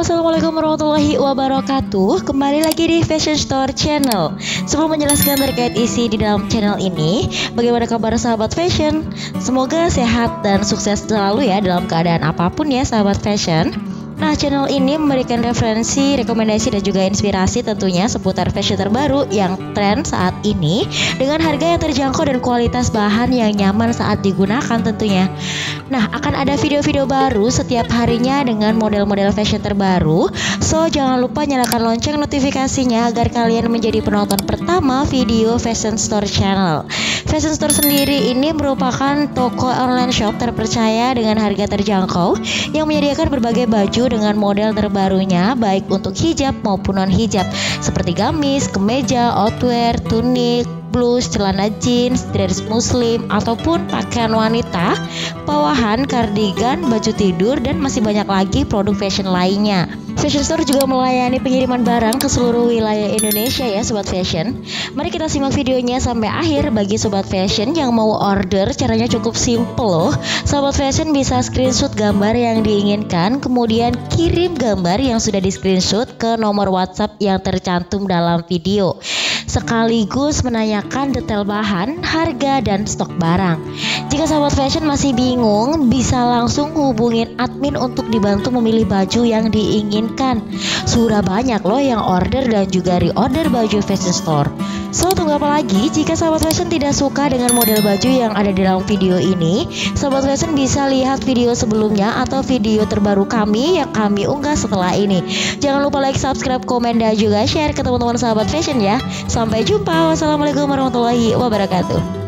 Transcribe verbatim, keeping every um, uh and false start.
assalamualaikum warahmatullahi wabarakatuh. Kembali lagi di Fashion Store Channel. Sebelum menjelaskan terkait isi di dalam channel ini, bagaimana kabar sahabat fashion? Semoga sehat dan sukses selalu ya dalam keadaan apapun ya sahabat fashion. Nah, channel ini memberikan referensi, rekomendasi, dan juga inspirasi tentunya seputar fashion terbaru yang tren saat ini dengan harga yang terjangkau dan kualitas bahan yang nyaman saat digunakan tentunya. Nah, akan ada video-video baru setiap harinya dengan model-model fashion terbaru. So, jangan lupa nyalakan lonceng notifikasinya agar kalian menjadi penonton pertama video Fashion Store Channel. Fashion Store sendiri ini merupakan toko online shop terpercaya dengan harga terjangkau yang menyediakan berbagai baju dengan model terbarunya baik untuk hijab maupun non hijab seperti gamis, kemeja, outwear, tunik, blus, celana jeans, dress muslim ataupun pakaian wanita, bawahan, kardigan, baju tidur, dan masih banyak lagi produk fashion lainnya. Fashion Store juga melayani pengiriman barang ke seluruh wilayah Indonesia ya sobat fashion. Mari kita simak videonya sampai akhir. Bagi sobat fashion yang mau order, caranya cukup simple loh. Sobat fashion bisa screenshot gambar yang diinginkan, kemudian kirim gambar yang sudah di screenshot ke nomor WhatsApp yang tercantum dalam video, sekaligus menanyakan detail bahan, harga, dan stok barang. Jika sahabat fashion masih bingung, bisa langsung hubungin admin untuk dibantu memilih baju yang diinginkan. Sudah banyak loh yang order dan juga reorder baju Fashion Store. So, tunggu apa lagi? Jika sahabat fashion tidak suka dengan model baju yang ada di dalam video ini, sahabat fashion bisa lihat video sebelumnya atau video terbaru kami yang kami unggah setelah ini. Jangan lupa like, subscribe, komen, dan juga share ke teman-teman sahabat fashion ya. Sampai jumpa. Wassalamualaikum warahmatullahi wabarakatuh.